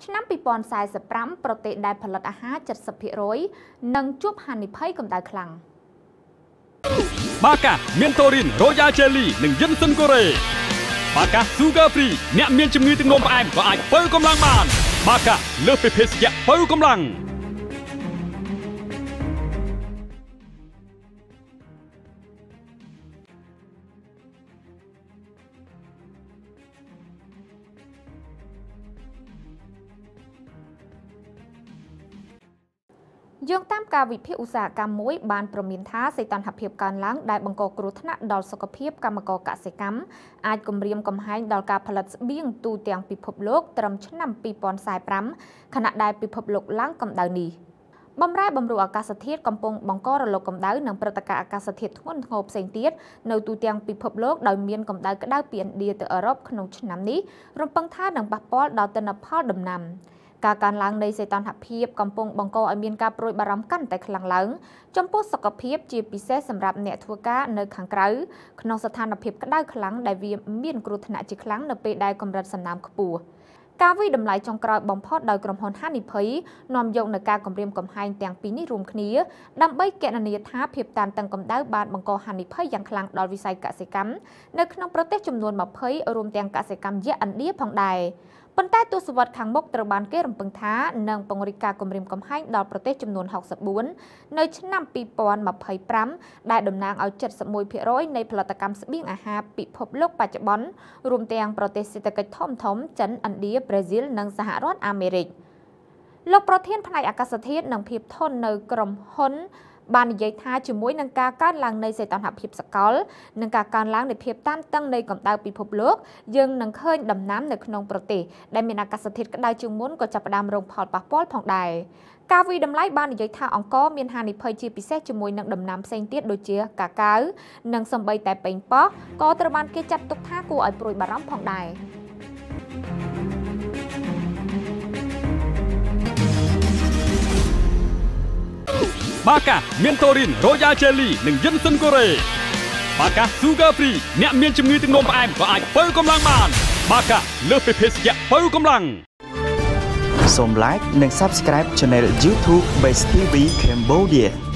ឆ្នាំ2045ប្រទេសដែលផលិតអាហារ 70% នឹងជួបហានិភ័យកម្ដៅខ្លាំងបាកាមានតូរីន Royal Jelly និងយិនសិនកូរ៉េ បាកា Sugar Free អ្នកមានជំងឺទឹកនោមផ្អែមក៏អាចបើកម្លាំងបាន បាកាលើសពីភេសជ្ជៈបើកម្លាំងយោងតាមការវិភាគឧស្សាហកម្មមួយបានប្រមានថាសីតុណ្ហភាពកើនឡើងដែលបង្កគ្រោះថ្នាក់ដល់សុខភាពកម្មករកសិកម្មអាចគំរាមកំហែងដល់ការផលិតស្បៀងទូទាំងពិភពលោកត្រឹមឆ្នាំ2045ខណៈដែលពិភពលោកឡើងកម្ដៅនេះបម្រែបម្រួលអាកាសធាតុកំពុងបង្ករលកកម្ដៅនិងព្រឹត្តិការណ៍អាកាសធាតុធ្ងន់ធ្ងរផ្សេងទៀតនៅទូទាំងពិភពលោកដោយមានកម្ដៅក្តៅពីឥណ្ឌាទៅអឺរ៉ុបក្នុងឆ្នាំនេះរំពឹងថានឹងប៉ះពាល់ដល់ទិន្នផលដំណាំការកើនឡើងនៃសីតុណ្ហភាពកំពុងបង្កឲ្យមានការព្រួយបារម្ភកាន់តែខ្លាំងឡើងចំពោះសុខភាពជាពិសេសសម្រាប់អ្នកធ្វើការនៅខាងក្រៅក្នុងស្ថានភាពក្តៅខ្លាំងដែលវាមានគ្រោះថ្នាក់ជាខ្លាំងនៅពេលដែលកម្រិតសំណើមខ្ពស់ការវិតម្លៃចុងក្រោយបំផុតដោយក្រុមហ៊ុនហានិភ័យនាំយកនៅការគម្រាមកំហែងទាំងពីរនេះរួមគ្នាដើម្បីគណនាថាភាពតានតឹងកម្ដៅបានបង្កហានិភ័យយ៉ាងខ្លាំងដល់វិស័យកសិកម្មនៅក្នុងប្រទេសចំនួន20រួមទាំងកសិកម្មយក្សឥណ្ឌាផងដែរប៉ុន្តែទស្សវត្សខាងមុខត្រូវបានគេរំពឹងថានឹងពង្រីកការគម្រាមកំហែងដល់ប្រទេសចំនួន64នៅឆ្នាំ2025ដែលតំណាងឲ្យ 71% នៃផលិតកម្មស្បៀងអាហារពិភពលោកបច្ចុប្បន្នរួមទាំងប្រទេសសេដ្ឋកិច្ចធំៗចិនឥណ្ឌាប្រេស៊ីលនិងសហរដ្ឋអាមេរិកលោកប្រធានផ្នែកអាកាសធាតុនិងភាពធន់នៅក្រុមហ៊ុនបាននិយាយថាជាមួយនឹងការកើនឡើងនៃសីតុណ្ហភាពសកលនិងការកើនឡើងនៃភាពតានតឹងនៃកម្ដៅពិភពលោកយើងនឹងឃើញដំណាំនៅក្នុងប្រទេសដែលមានអាកាសធាតុក្តៅជាងមុនក៏ចាប់ផ្ដើមរងផលប៉ះពាល់ផងដែរការវិតម្លៃបាននិយាយថាអង្គរមានហានិភ័យជាពិសេសជាមួយនឹងដំណាំផ្សេងទៀតដូចជាកាកាវនិងសម្បីតែប៉េងប៉ោះក៏ត្រូវបានគេចាត់ទុកថាគួរឲ្យព្រួយបារម្ភផងដែរបាកាមានតូរីន Royal Jelly និងយិនសិនកូរ៉េ បាកា Sugar Free អ្នកមានជំងឺទឹកនោមផ្អែមក៏អាចបើកម្លាំងបាន បាកាលើសពីភេសជ្ជៈបើកម្លាំងសូម like និង Subscribe Channel YouTube Base TV Cambodia